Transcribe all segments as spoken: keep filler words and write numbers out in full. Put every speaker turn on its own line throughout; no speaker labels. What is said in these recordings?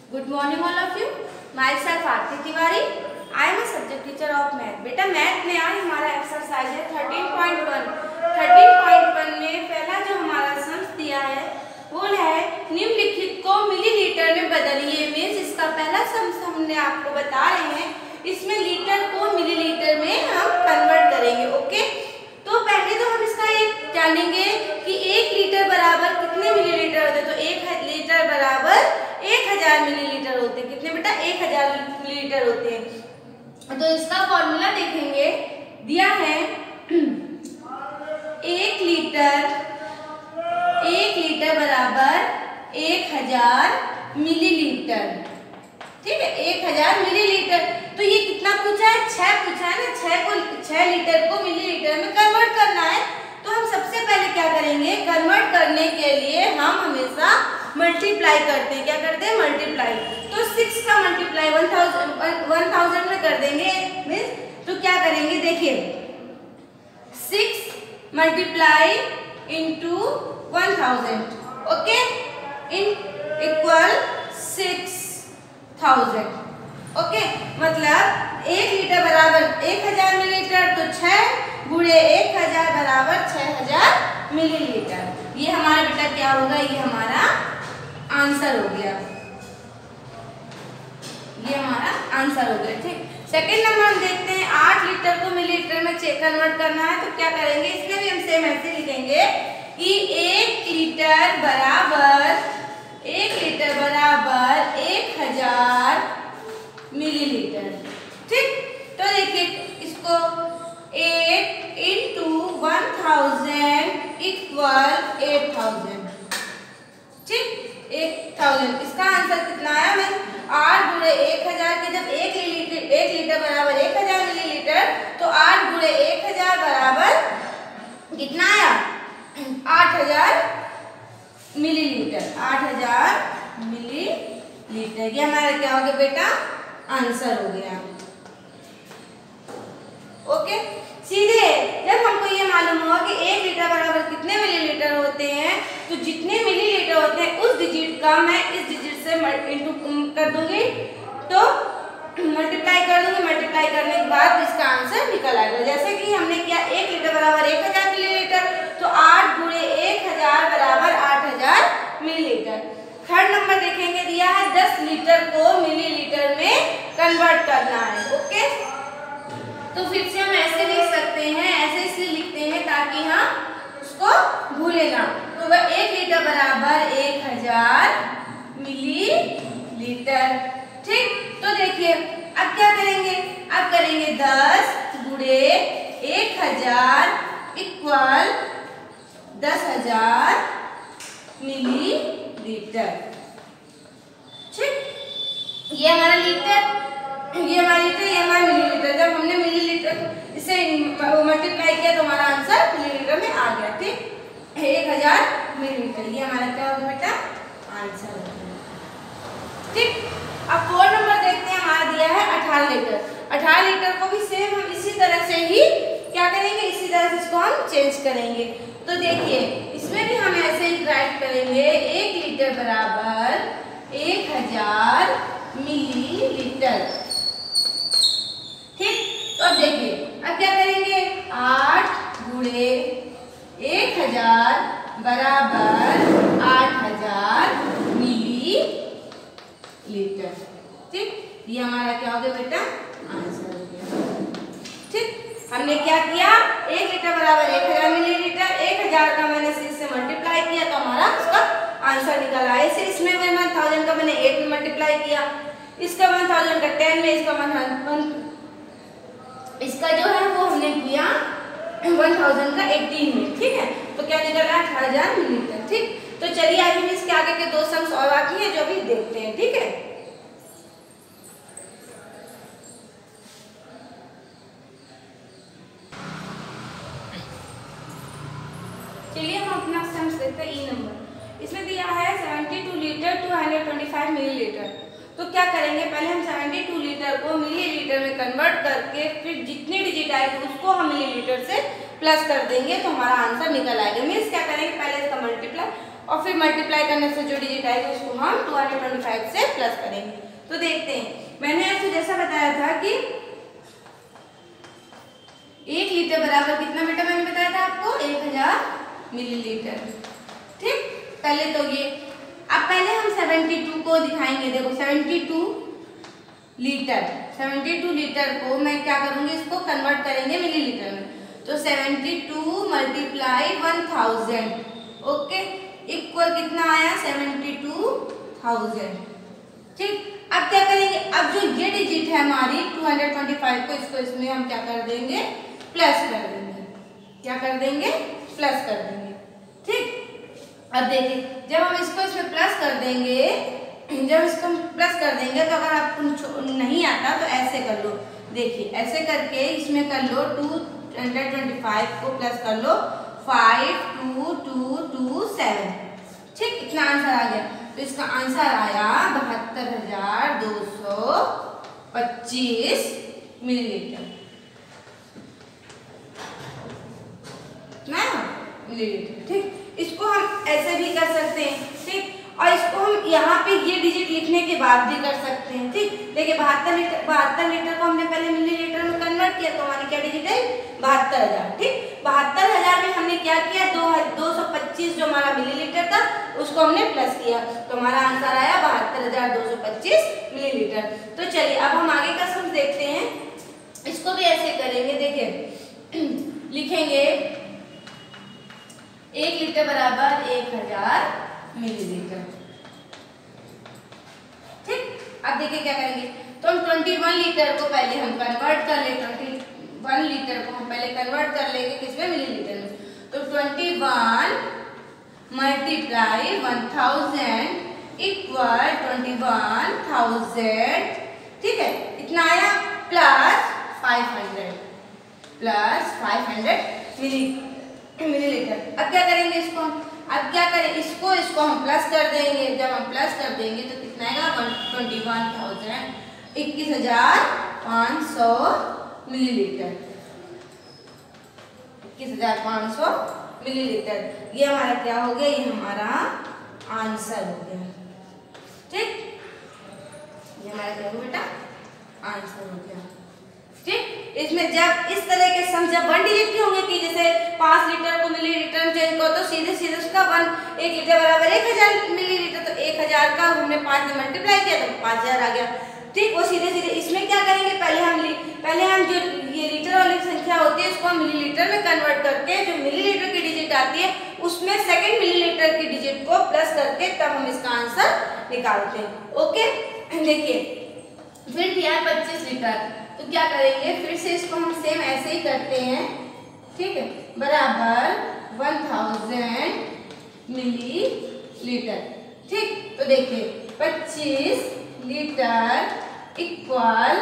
Good morning all of you. Myself Aarti Tiwari. I am a subject teacher of math. बेटा math में आज हमारा exercise है thirteen point one. Thirteen point one में पहला जो हमारा सम्स दिया है वो है निम्नलिखित को मिलीलीटर में बदलिए। मीन्स इसका पहला सम्स हमने आपको बता रहे हैं, इसमें लीटर को मिलीलीटर में हम कन्वर्ट करेंगे। ओके, तो पहले तो हम इसका ये जानेंगे कि एक लीटर बराबर कितने मिलीलीटर होते हैं। तो एक लीटर बराबर एक हजार मिलीलीटर होते हैं। कितने बेटा? एक हजार मिलीलीटर होते हैं। तो इसका फॉर्मूला देखेंगे, दिया है एक लीटर एक लीटर बराबर एक हजार मिलीलीटर। ठीक है, एक हजार मिलीलीटर। तो ये कितना पूछा है? छह पूछा है ना। छह को छह लीटर को मिलीलीटर में कन्वर्ट करना है। तो हम सबसे पहले क्या करेंगे? कन्वर्ट करने के लिए हम हमेशा मल्टीप्लाई करते हैं। क्या करते हैं? मल्टीप्लाई। तो सिक्स का multiply one thousand one thousand में कर देंगे। मीन्स तो क्या करेंगे? देखिए, six multiply into one thousand, okay, in equal six thousand. Okay, मतलब एक लीटर बराबर एक हजार मिलीलीटर, तो छह गुणे एक हजार बराबर छह हजार मिलीलीटर। ये हमारा बेटा क्या होगा? ये हमारा आंसर हो गया। ये हमारा आंसर हो गया। ठीक, सेकेंड नंबर हम देखते हैं, आठ लीटर को मिलीलीटर में चेक कन्वर्ट करना है। तो क्या करेंगे? इसमें भी हम सेम ऐसे लिखेंगे कि एक लीटर बराबर एक लीटर बराबर एक हजार मिलीलीटर। ठीक, तो देखिए इसको eight into one thousand equal eight thousand. ठीक, एक थाउजेंड। इसका आंसर कितना आया? मैं आठ गुणे एक हजार के, जब एक लीटर एक लीटर बराबर एक हजार मिलीलीटर, तो आठ गुणे एक हजार बराबर कितना आया? आठ हजार मिलीलीटर। आठ हजार मिलीलीटर। ये हमारा क्या हो गया बेटा? आंसर हो गया। ओके, सीधे जब हमको ये मालूम हुआ कि एक लीटर बराबर कितने मिलीलीटर होते हैं, तो जितने मिलीलीटर होते हैं उस डिजिट का मैं इस डिजिट से इंटू कर दूंगी, तो मल्टीप्लाई कर दूंगी। मल्टीप्लाई करने के बाद इसका आंसर निकल आएगा। जैसे कि हमने किया एक लीटर बराबर एक हजार मिलीलीटर, तो आठ गुणे एक हजार बराबर आठ हजार मिलीलीटर। थर्ड नंबर देखेंगे, दिया है दस लीटर को मिलीलीटर में कन्वर्ट करना है। ओके, तो फिर से हम ऐसे लिख सकते हैं, ऐसे इसलिए लिखते हैं ताकि हम उसको भूले ना। तो वह एक लीटर बराबर एक हजार मिलीलीटर। ठीक, तो देखिए अब क्या करेंगे? अब करेंगे दस गुणे एक हजार इक्वल दस हजार मिलीलीटर। ठीक, ये हमारा लीटर, ये हमारा लीटर, ये हमारा मिलीलीटर। जब हमने मिलीलीटर इसे मल्टीप्लाई किया तो हमारा आंसर मिलीलीटर में आ गया। ठीक, एक हजार मिलीलीटर। ये हमारा क्या होगा बेटा? आंसर हो गया। ठीक, अब फोर नंबर देखते हैं, हमारा दिया है अठारह लीटर। अठारह लीटर को भी सेम हम इसी तरह से ही क्या करेंगे? इसी तरह से इसको हम चेंज करेंगे। तो देखिए इसमें भी हम ऐसे ही राइट करेंगे, एक लीटर बराबर एक हजार मिलीलीटर। ठीक, तो अब देखिए अब क्या करेंगे? आठ गुणे एक हजार बराबर आठ हजार मिलीलीटर। ठीक, ये हमारा क्या हो गया बेटा? आंसर हो गया। ठीक, हमने क्या किया? एक लीटर बराबर एक हजार मिलीलीटर, एक हजार का मैंने सिक्स से मल्टीप्लाई किया तो हमारा उसका आंसर निकल आया। इसे इसमें वन थाउजेंड का मैंने एट में मल्टीप्लाई किया, इसका वन थाउजेंड का टेन में, इसका वन इसका जो है वो हमने किया वन थाउजेंड का एटीन में। ठीक है, तो क्या निकल रहा है? अठारह हजार मिलीलीटर। ठीक, तो चलिए अभी हम इसके आगे के दो सम्स और बाकी हैं जो अभी देखते हैं। ठीक है, चलिए हम अपना सम्स देखते हैं। ई नंबर इसमें दिया है seventy two litre two hundred twenty five millilitre. तो क्या करेंगे? पहले हम सेवेंटी टू लीटर को मिलीलीटर में कन्वर्ट करके फिर जितनी डिजिट आएगी उसको हम मिलीलीटर से प्लस कर देंगे तो हमारा आंसर निकल आएगा। मीन्स क्या करेंगे? पहले इसका मल्टीप्लाई और और फिर मल्टीप्लाई करने से जो डिजिट आएगा उसको हम टू हंड्रेड ट्वेंटी फाइव से प्लस करेंगे। तो देखते हैं, मैंने आपको जैसा बताया था कि एक लीटर बराबर कितना बेटा, मैंने बताया था आपको एक हजार मिलीलीटर। ठीक, पहले तो ये, अब पहले हम बहत्तर को दिखाएंगे। देखो बहत्तर लीटर, बहत्तर लीटर को मैं क्या करूंगी, इसको कन्वर्ट करेंगे मिलीलीटर में। तो बहत्तर multiply one thousand, okay, equal कितना आया बहत्तर थाउजेंड। ठीक, अब क्या करेंगे, अब जो ये डिजिट है हमारी टू हंड्रेड ट्वेंटी फाइव को, इसको इसमें हम क्या कर देंगे, प्लस कर देंगे। क्या कर देंगे, प्लस कर देंगे। ठीक, अब देखिए जब हम इसको इसमें प्लस कर देंगे, जब इसको प्लस कर देंगे तो अगर आपको नहीं आता तो ऐसे कर लो। देखिए ऐसे करके इसमें कर लो टू हंड्रेड ट्वेंटी फाइव को प्लस कर लो five two two two seven. ठीक, इतना आंसर आ गया। तो इसका आंसर आया बहत्तर हजार दो सौ पच्चीस मिलीलीटर ना मिलीलीटर। ठीक, इसको हम ऐसे भी कर सकते हैं। ठीक, और इसको हम यहाँ पे ये डिजिट लिखने के बाद भी कर सकते हैं। ठीक, देखिए बहत्तर लीटर, बहत्तर लीटर को हमने पहले मिलीलीटर में कन्वर्ट किया तो हमारी क्या डिजिट है, बहत्तर हजार। ठीक, बहत्तर हजार में हमने क्या किया, दो दो सौ पच्चीस जो हमारा मिलीलीटर था उसको हमने प्लस किया, तो हमारा आंसर आया बहत्तर हजार दो सौ पच्चीस मिलीलीटर। तो चलिए अब हम आगे का सम देखते हैं। इसको भी ऐसे करेंगे। देखिए लिखेंगे एक लीटर बराबर एक हजार मिलीलीटर। ठीक, अब देखिए क्या करेंगे, तो हम इक्कीस लीटर को पहले हम कन्वर्ट कर लेंगे। इक्कीस लीटर को हम पहले कन्वर्ट कर लेंगे किसमें, मिलीलीटर में। तो इक्कीस multiply one thousand equal twenty one thousand. ठीक है, इतना आया plus five hundred, plus five hundred milli millilitre. अब क्या करेंगे इसको, अब क्या करें, इसको इसको हम प्लस कर देंगे। जब हम प्लस कर देंगे तो कितना आएगा, ट्वेंटी वन थाउजेंड इक्कीस हजार पाँच सौ मिलीलीटर, इक्कीस हजार पाँच सौ मिलीलीटर। ये हमारा क्या हो गया, ये हमारा आंसर हो गया। ठीक, ये हमारा क्या हो बेटा, आंसर हो गया। ठीक, इसमें जब इस तरह के सम जब वन डिजिट के होंगे कि जैसे पाँच लीटर को मिलीलीटर में चेंज करो तो सीधे सीधे उसका वन एक लीटर बराबर एक हजार मिलीलीटर, तो एक हजार का हमने पाँच में मल्टीप्लाई किया तो पाँच हजार आ गया। ठीक, वो सीधे सीधे इसमें क्या करेंगे, पहले हम पहले हम जो ये लीटर वाली संख्या होती है उसको हम मिलीलीटर में कन्वर्ट करके जो मिलीलीटर की डिजिट आती है उसमें सेकेंड मिलीलीटर की डिजिट को प्लस करके तब हम इसका आंसर निकालते हैं। ओके, देखिए फिर दिया पच्चीस लीटर, तो क्या करेंगे, फिर से इसको हम सेम ऐसे ही करते हैं। ठीक है, बराबर वन थाउजेंड मिलीलीटर। ठीक, तो देखिए पच्चीस लीटर इक्वल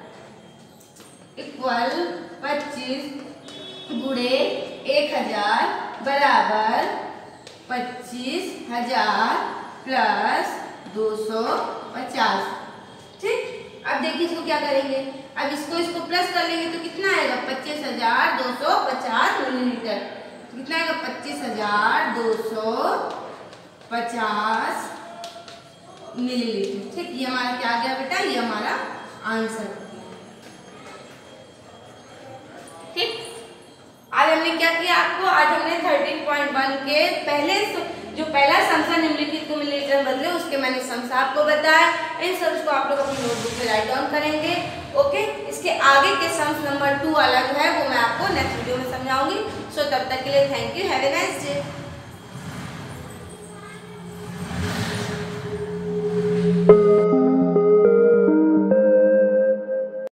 इक्वल पच्चीस गुणे एक हजार बराबर पच्चीस हजार प्लस दो सौ पचास। ठीक, अब देखिए इसको क्या करेंगे, अब इसको इसको प्लस कर लेंगे तो कितना आएगा, पच्चीस हजार दो सौ पचास मिलीलीटर। कितना आएगा, पच्चीस हजार दो सौ पचास मिलीलीटर। ठीक, ये हमारा क्या आ गया बेटा, ये हमारा आंसर। ठीक, आज हमने क्या किया आपको, आज हमने थर्टीन पॉइंट वन के पहले जो पहला सम था निम्नलिखित को मिलीलीटर बदले उसके मैंने सम्स आपको बताया। इन सम्स को आप लोग अपनी नोटबुक पे राइट डाउन करेंगे। ओके, इसके आगे के सम्स नंबर टू वाला जो है वो मैं आपको नेक्स्ट वीडियो में समझाऊंगी। सो तब तक के लिए thank you, have a nice day.